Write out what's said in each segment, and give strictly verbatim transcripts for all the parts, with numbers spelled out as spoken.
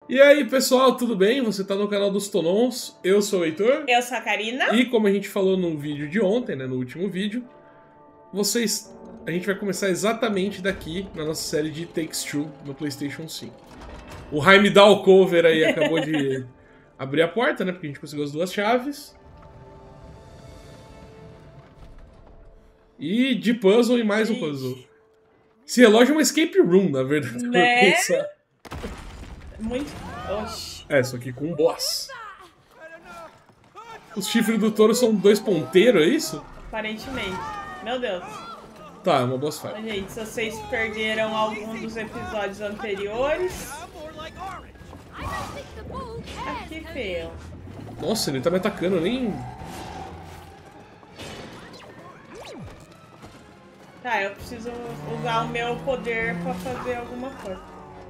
E aí, pessoal, tudo bem? Você tá no canal dos Tonons, eu sou o Heitor. Eu sou a Karina. E como a gente falou no vídeo de ontem, né, no último vídeo, vocês... a gente vai começar exatamente daqui na nossa série de Takes Two no PlayStation cinco. O Heimdall Cover aí acabou de abrir a porta, né, porque a gente conseguiu as duas chaves. E de puzzle e mais um puzzle. Esse relógio é uma escape room, na verdade. Né? Muito... Oxi. É, só que com um boss. Os chifres do touro são dois ponteiros, é isso? Aparentemente. Meu Deus. Tá, é uma boss fight. Gente, se vocês perderam algum dos episódios anteriores... Aqui, feio. Nossa, ele tá me atacando, nem... Tá, eu preciso usar o meu poder pra fazer alguma coisa.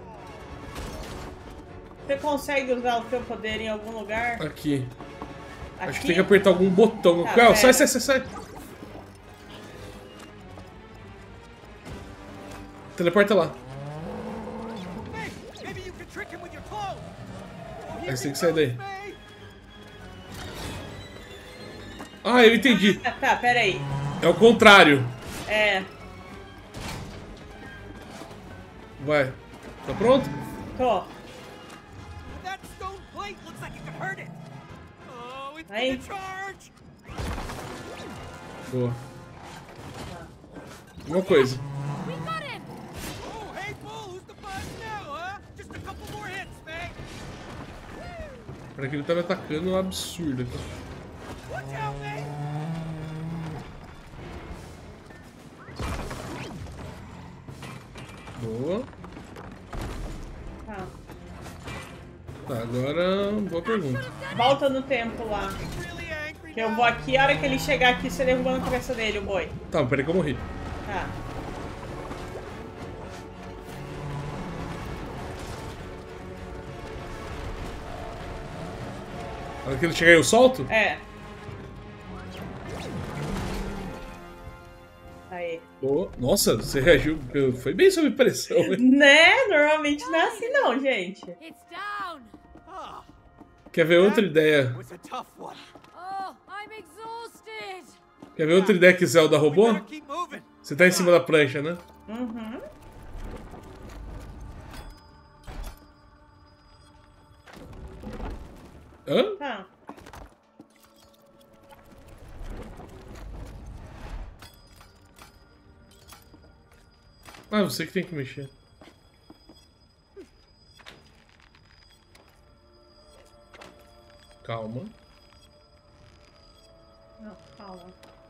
Você consegue usar o seu poder em algum lugar? Aqui. Aqui? Acho que tem que apertar algum botão. Tá, Não, sai, sai, sai, sai. Teleporta lá. Aí você tem que sair daí. Ah, eu entendi. Ah, tá, pera aí. É o contrário. É. Vai. Tá pronto? Tô. Aí. Boa. Uma coisa. Peraí que ele tá me atacando um absurdo aqui. Boa. Tá. Tá, agora boa pergunta. Volta no tempo lá. Que eu vou aqui, a hora que ele chegar aqui, você derruba na cabeça dele, o boi. Tá, peraí que eu morri. Tá. A hora que ele chegar eu solto? É. Aí. Boa. Nossa, você reagiu. Foi bem sob pressão, hein? Né? Normalmente não é assim não, gente. Quer ver outra ideia? Quer ver outra ideia que Zelda roubou? Você tá em cima da prancha, né? Uhum. Hã? Tá. Ah, você que tem que mexer. Calma. Não, calma.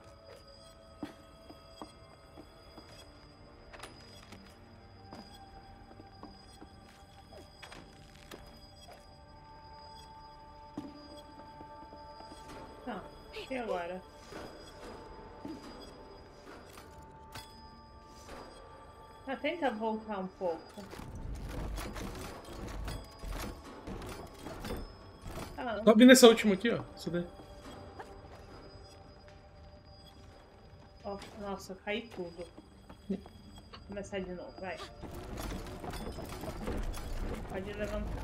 Tá. E agora? Ah, tenta voltar um pouco. Ah, Sobe nessa última aqui, ó. Isso daí. ó, nossa, caí tudo. Vou começar de novo, vai. Pode levantar.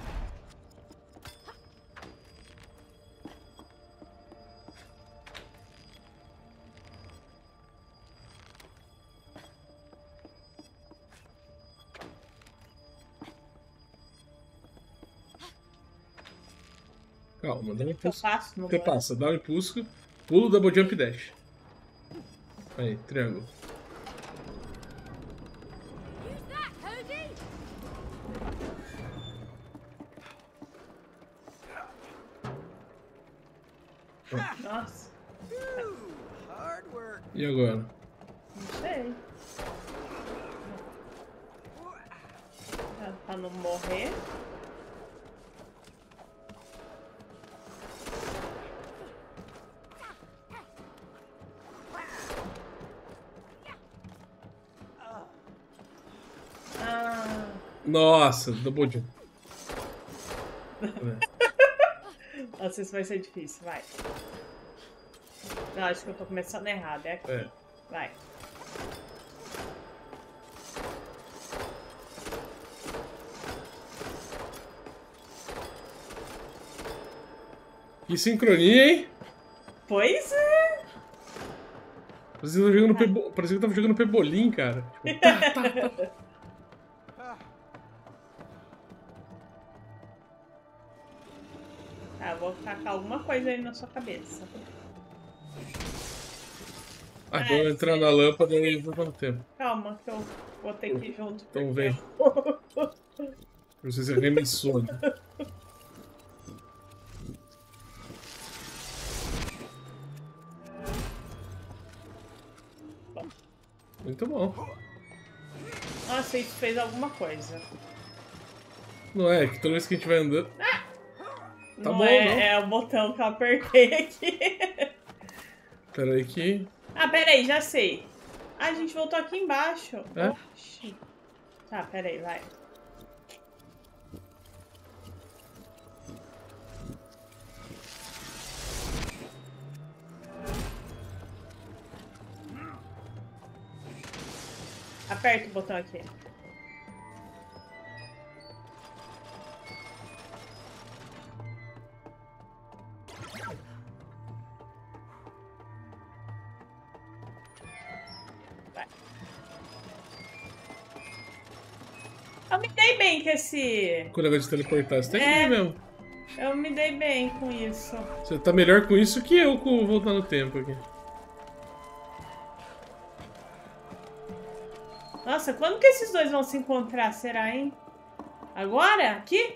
Calma, dá um Eu impulso. faço no Você boi. passa, dá um impulso. Pulo, double jump e dash. Aí, triângulo. Nossa, E agora? não sei. Pra, pra não morrer. Ah, Nossa, double jump. nossa, isso vai ser difícil, vai. Não, acho que eu tô começando errado, é aqui. É. Vai. Que sincronia, hein? Pois é. Parecia que eu tava jogando, pebo... Parecia que eu tava jogando Pebolim, cara. Tipo, tá, tá, tá. Ah, eu vou tacar alguma coisa aí na sua cabeça. Ah, vou entrar na lâmpada e vou dar no tempo. Calma, que eu vou ter que ir junto. Então vem. Não sei se arremessou, né? Muito bom. Nossa, isso fez alguma coisa. Não é, que toda vez que a gente vai andando... Ah! Tá não bom, é, não. é o botão que eu apertei aqui. Pera aí que... Ah, peraí, já sei. Ah, a gente voltou aqui embaixo. É? Oxi. Tá, peraí, vai. Aperta o botão aqui. Vai. Eu me dei bem com esse... Com o negócio de teleportar, você tem que É. ver mesmo. Eu me dei bem com isso. Você tá melhor com isso que eu com voltar no tempo aqui. Nossa, quando que esses dois vão se encontrar, será, hein? Agora? Aqui?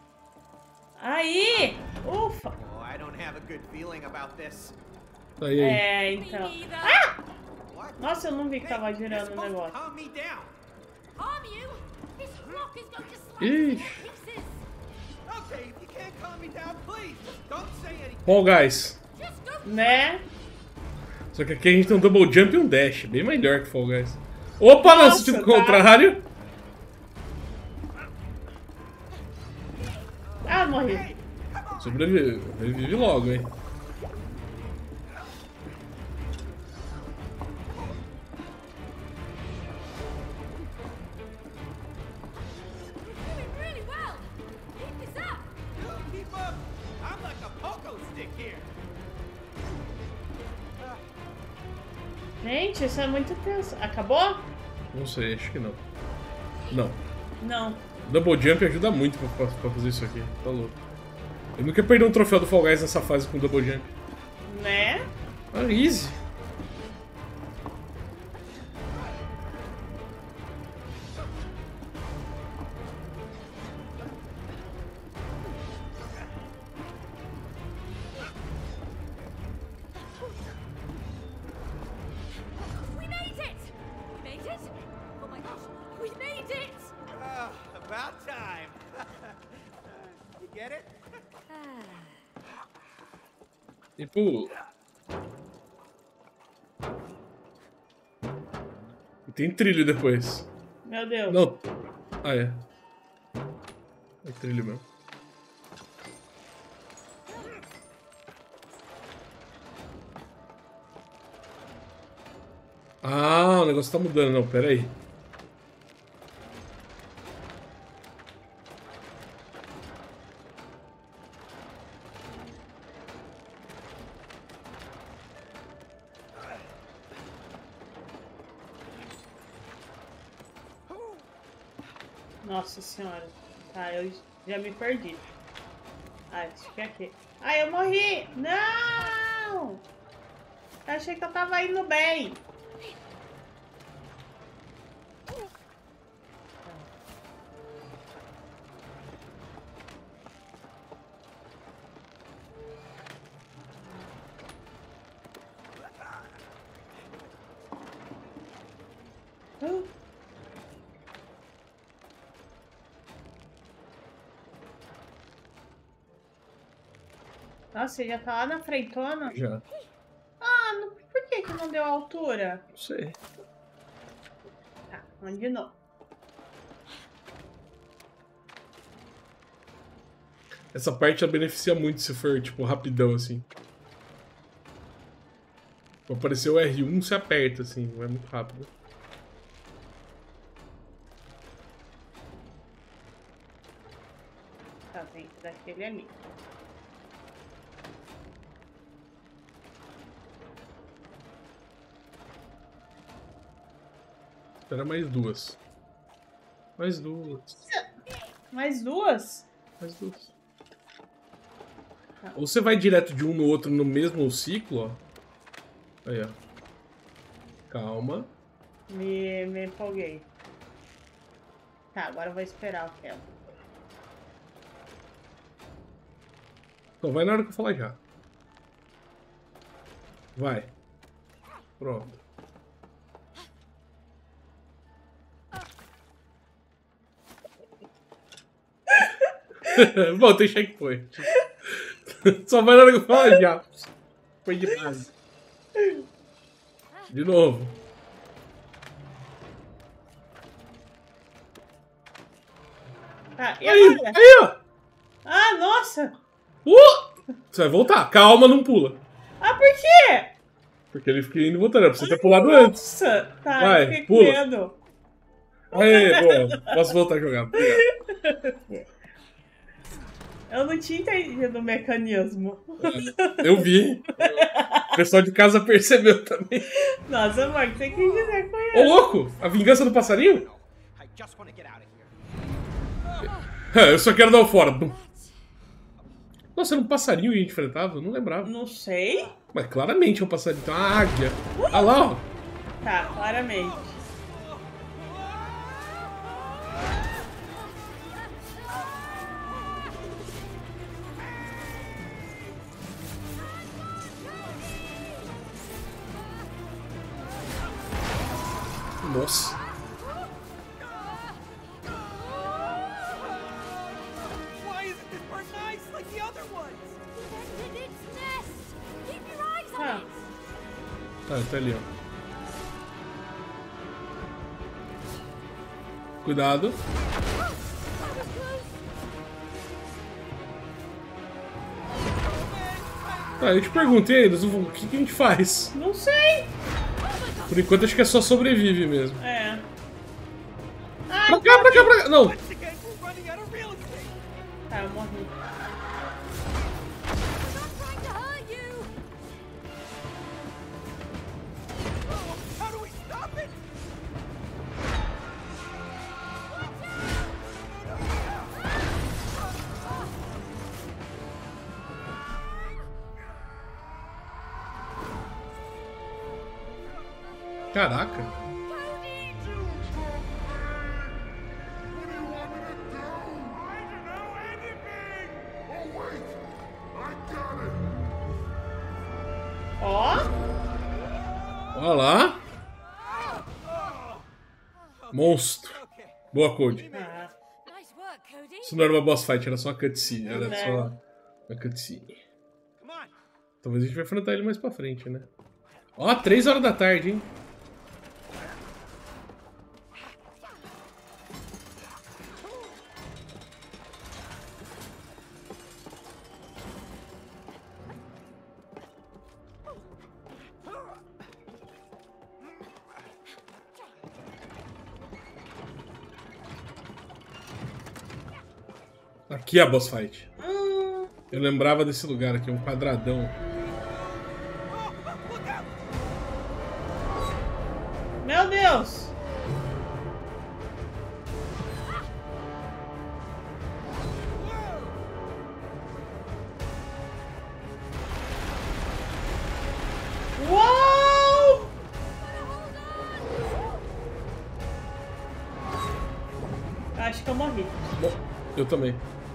Aí! Ufa! Oh, I don't have a good feeling about this. Aí, aí. É, então. Ah! Nossa, eu não vi que tava girando o negócio. Calm me down. Harm you? This rock is going to slice Ixi. into pieces. Okay, if you can't calm me down, please just don't say anything. Fall Guys. Just go. Né? Só que aqui a gente tem um double jump e um dash. Bem melhor que Fall Guys. Opa, não, Nossa, sentido tá. contrário. Ah, morri. Sobrevive. Revive logo, hein. Doing really well. Keep this up. You keep up. I'm like a pogo stick here. Gente, isso é muito tenso. Acabou? Não sei, acho que não. Não. Não. Double jump ajuda muito pra, pra- pra fazer isso aqui. Tá louco. Eu nunca perdi um troféu do Fall Guys nessa fase com double jump. Né? Ah, easy. We made it. We made it. Oh my gosh, we made it. Ah, about time. You get it? E pula. E tem trilho depois. Meu Deus. Não. Ah, é. É trilho mesmo. Ah, o negócio tá mudando. Não, pera aí. Nossa senhora. Tá, eu já me perdi. Ah, acho que é aqui. Ai, eu morri! Não! Eu achei que eu tava indo bem. Uh. Nossa, ele já tá lá na frentona. Já. Ah, não- por que que não deu a altura? Não sei. Tá, vamos de novo. Essa parte já beneficia muito se for, tipo, rapidão, assim. Pra aparecer o R um, você aperta, assim, não é muito rápido. Tá dentro daquele ali. Espera mais duas. Mais duas. Mais duas? Mais duas. Ou você vai direto de um no outro no mesmo ciclo, ó. Aí, ó. Calma. Me, me empolguei. Tá, agora eu vou esperar o Kel. Então vai na hora que eu falar já. Vai. Pronto. Bom, tem checkpoint. Só vai na hora que eu falar já. Foi de base. De novo. Tá, e Aí, agora? aí, ó. Ah, nossa! Uh! Você vai voltar. Calma, não pula. Ah, por quê? Porque ele fica indo e voltando. É pra você ter pulado antes. Nossa! Tá, Vai, eu fiquei com pula. medo. Aê, boa. Posso voltar a jogar. Obrigado. Eu não tinha entendido o mecanismo. Eu vi. O pessoal de casa percebeu também. Nossa, amor, o que você quis dizer com Ô, isso? louco! A vingança do passarinho? I just want to get out of É, here. eu só quero dar o fora. Bum. Nossa, era um passarinho que a gente enfrentava? Eu não lembrava. Não sei. Mas claramente é um passarinho. Então, uma águia. Ah lá, ó. Tá, claramente. Nossa. Why isn't this bird nice like the other ones? Defended its nest. Keep your eyes on Ah. it. Tá, tá ali, ó. Cuidado. That was close. Tá, eu te perguntei, eles não vão- o que, que a gente faz? Não sei. Por enquanto acho que é só sobrevive mesmo. É. Pra cá, pra cá, pra cá. Não. Once again, we're running out of real estate. Tá, eu morri. I'm not trying to hurt you. Oh, how do we stop it? Caraca. Ó. Olha lá. Monstro. Boa, Cody. Ah, Nice work, Cody. Isso não era uma boss fight, era só uma cutscene. Era Não. só uma cutscene. Come on. Talvez a gente vai enfrentar ele mais pra frente, né? Ó, três horas da tarde, hein? Aqui é a boss fight. hum, Eu lembrava desse lugar aqui, um quadradão. meu Deus. Uou! Acho que eu morri. Bom, eu também.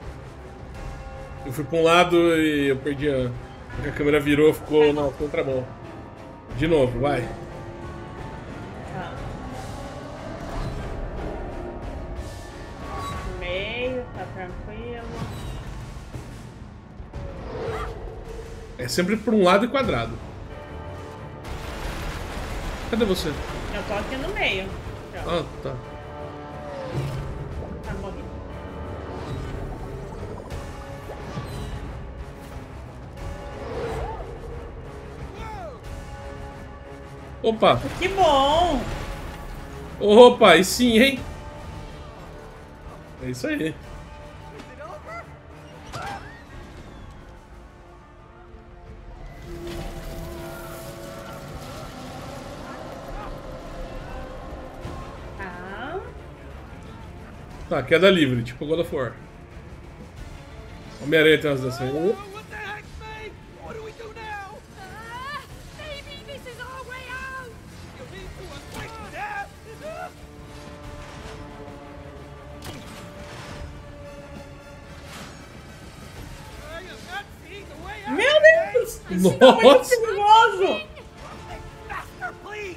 Eu fui pra um lado e eu perdi a... Porque a câmera virou, ficou na contramão. De novo, vai. Tá. Meio, tá tranquilo. É sempre pra um lado e quadrado. Cadê você? Eu tô aqui no meio. Pronto. Ah, tá. Tá, morri. Opa! Que bom! Opa, aí sim, hein? É isso aí. Is it over? Tá, queda livre, tipo God of War. Homem-Aranha tem umas dessas aí. Oh, what the heck, May? What do we do now? Ah, maybe this is our way out. You mean to a quick death? I am not seeing the way out. Meu Deus! Isso tá muito Nossa! perigoso! Faster, please.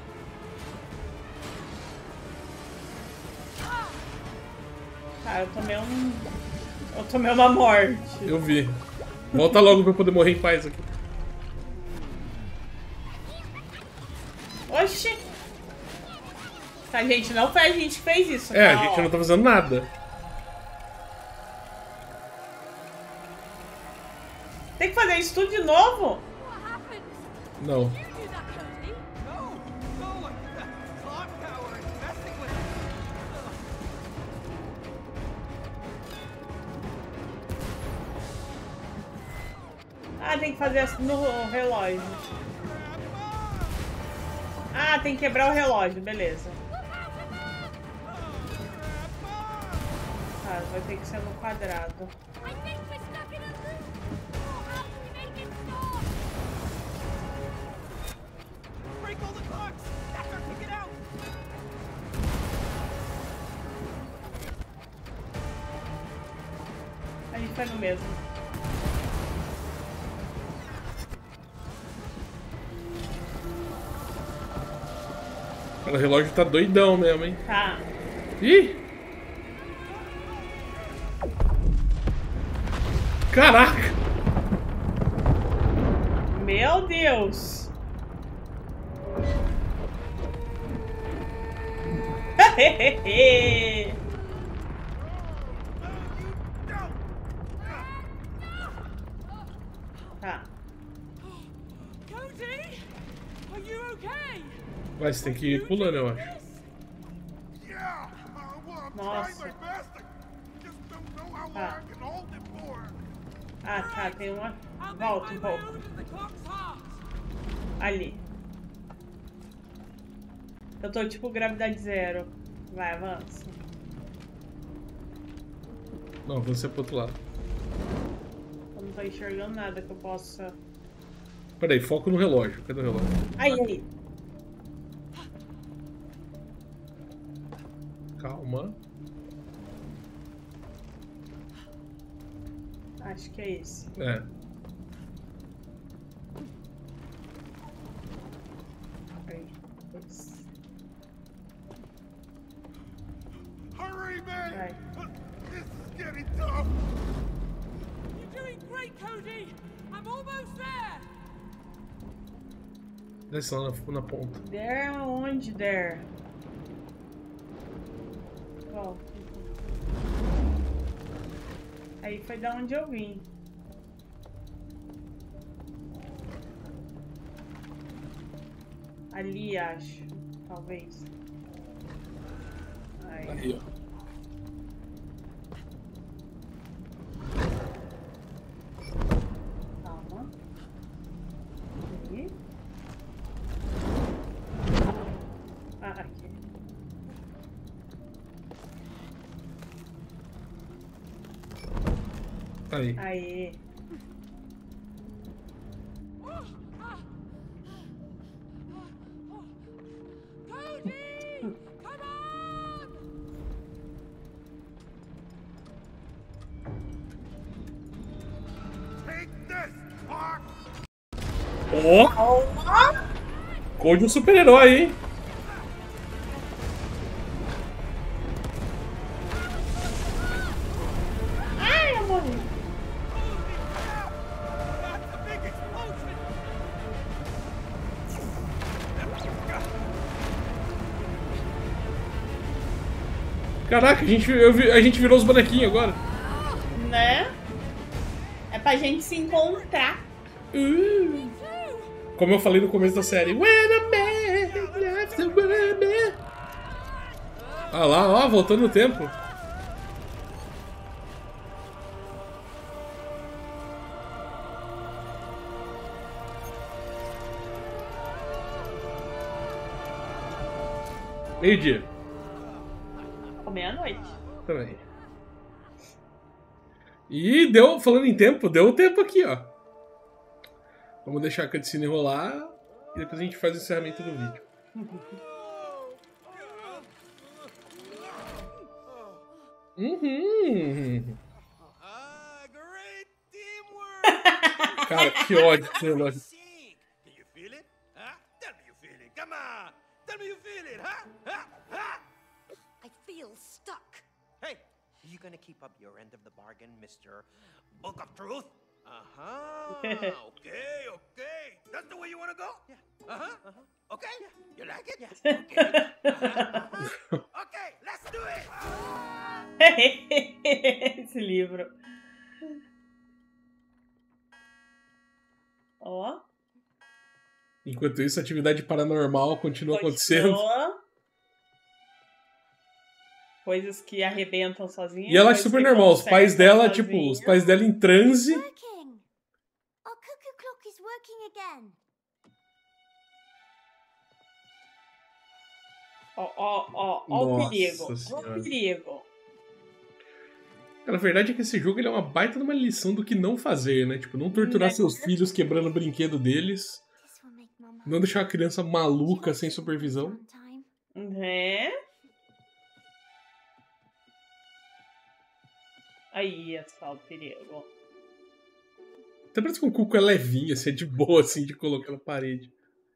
Tá, eu tomei um... Eu tomei uma morte. Eu vi. Volta logo pra eu poder morrer em paz aqui. Oxi! Tá, gente, não foi a gente que fez isso. É, tá, a gente ó. não tá fazendo nada. Tem que fazer isso tudo de novo? What happened? Não. You do that, Cody. No, no, the clock tower is messing with Ah, tem que fazer assim no relógio. Ah, tem que quebrar o relógio, beleza. Tá, vai ter que ser no quadrado. I think we're stuck in a loop. How do we make it stop? Break all the clocks. Faster, kick it out. A gente vai no mesmo. Cara, o relógio tá doidão mesmo, hein? Tá. Ih! Caraca! Meu Deus! Tá. Cody, are you okay? Vai, você tem que ir pulando, eu acho. Yeah. Uh, well, I'm Nossa. trying my best. I just don't know how long Ah. I can hold it for. Ah, tá, tem uma... I'll make Volta my um way pouco. over to the clock's heart. Ali. Eu tô tipo gravidade zero. Vai, avança. Não, você é pro outro lado. Eu não tô enxergando nada que eu possa... Peraí, foco no relógio. Cadê o relógio? Aí, aí. Calma. Acho que é esse. É. Aí. Esse. Hurry, man. Right. Uh, This is getting tough. You're doing great, Cody! I'm almost there! Desce lá na, na ponta. Der onde der? Volta. Aí foi da onde eu vim. Ali, acho. Talvez. Aí. Aí, ó. Calma. Aí. Ah, aqui. Aí. Aí. Cody! Come on! Take this, clock. Ó! Code um super-herói, hein? Ai, eu morri. That's a big explosion. Caraca, a gente, eu vi- a gente virou os bonequinhos agora. Né? É pra gente se encontrar. Uh. Como eu falei no começo da série. When a man loves a woman. Ah lá, ó, voltando no tempo. Meio-dia. Ou meia-noite. Exatamente. E deu, falando em tempo, deu o tempo aqui, ó. Vamos deixar a cutscene rolar e depois a gente faz o encerramento do vídeo. Uhum. Ah, great teamwork. Cara, que ódio que eu Sing. Can you feel it? Huh? Tell me you feel it. Come on. Tell me you feel it, huh? Huh? Huh? I feel stuck. Hey, you gonna keep up your end of the bargain, Mister Book of Truth? Uh-huh. Okay, okay. That's the way you wanna go? Yeah. Uh-huh. Uh-huh. Okay? Yeah. You like it? Yeah. Okay. Uh-huh. Uh-huh. Okay, let's do it. Esse livro. Ó. Enquanto isso, a atividade paranormal continua acontecendo. Continua. Coisas que arrebentam sozinhas. E ela é coisas super que normal. Os pais consertam dela, tipo, sozinhas. os pais dela em transe. Working. Our cuckoo clock is working again. Ó, ó, ó, ó o Nossa perigo. Ó Senhora. o perigo. Na verdade é que esse jogo ele é uma baita de uma lição do que não fazer, né? Tipo, não torturar Né? seus filhos quebrando o brinquedo deles. This will make Mama. Não deixar uma criança maluca sem supervisão. On time. Né? Aí, é só o perigo. Até parece que o cuco é levinho, assim, é de boa, assim, de colocar na parede.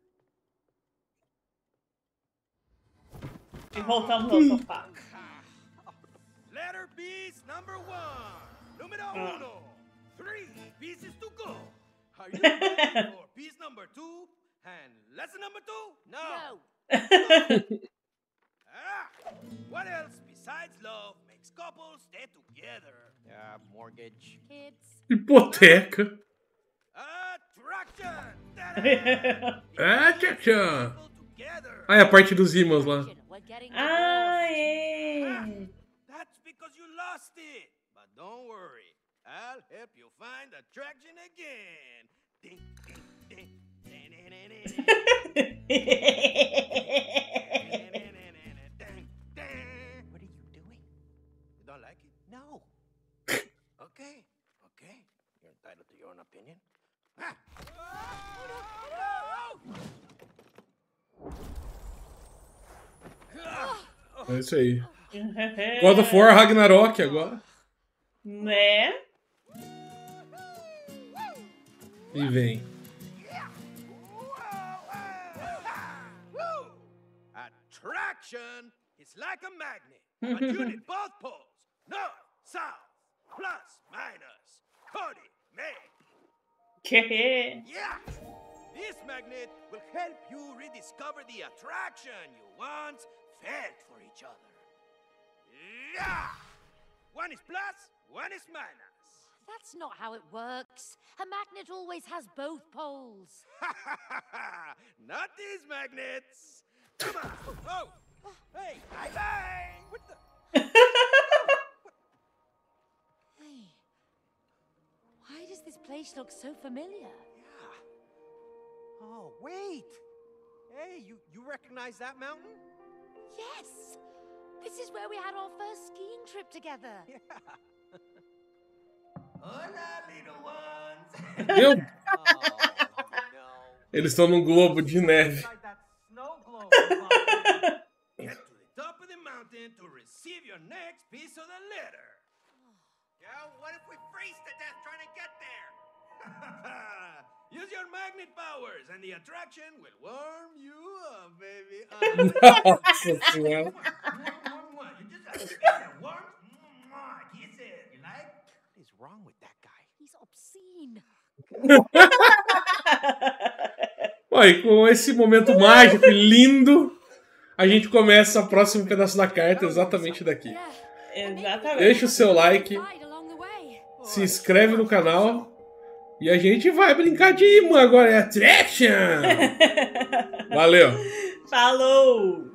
E voltamos ao sofá. Letter piece number one. Número Ah. uno. Three pieces to go. Are you ready for piece number two? And lesson number two? No. Ah, what else besides love makes couples stay together? Yeah, mortgage. Kids. Hipoteca. Attraction. Ta-da! Ah, tchau, tchau. People together. Ah, é a parte dos ímãs lá. We're getting Ah, divorced. é. That's because you lost it. But don't worry. I'll help you find attraction again. Ding, ding, ding. Ding, ding, ding, ding, ding. What are you doing? You don't like it? No. Okay, okay. You're entitled to your own opinion. Ah. É isso aí. God of War Ragnarok agora. Né? E vem. Attraction is like a magnet, but you need both poles. North, south, plus, minus. Cody, make. Que? Yeah! This magnet will help you rediscover the attraction you once felt for each other. Yeah! One is plus, one is minus. That's not how it works. A magnet always has both poles. Not these magnets. Come on. Oh, hey, bye bye. What the? Hey. Why does this place look so familiar? Yeah. Oh, wait. Hey, you, you recognize that mountain? Yes! This is where we had our first skiing trip together. Yeah. Hola, little ones. Meu, Oh, no. eles estão num globo de neve. Like that snow globe. Get to the top of the mountain to receive your next piece of the letter. Yeah, what if we freeze to death trying to get there? Use your magnet powers and the attraction will warm you up, baby. Uh, Nossa senhora. you just have to get that warm. Mwah, kiss it. You like? What is wrong with that guy? He's obscene. Ó, e com esse momento mágico e lindo, a gente começa o próximo pedaço da carta exatamente daqui. Yeah. Exatamente. Deixa o seu like, Ride along the way. se inscreve no canal e a gente vai brincar de imã agora, é Attraction! Valeu! Falou!